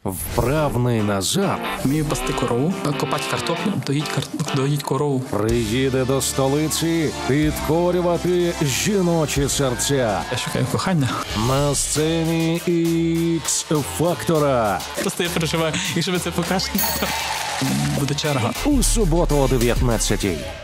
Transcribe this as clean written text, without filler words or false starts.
Вправний Назар Вмію пасти корову, копати картоплю, доїть корову. приїде до столиці підкорювати жіночі серця Я шукаю кохання. на сцені Ікс-Фактора Просто я переживаю, якщо ви це покажете, то буде черга. у суботу о 19-й.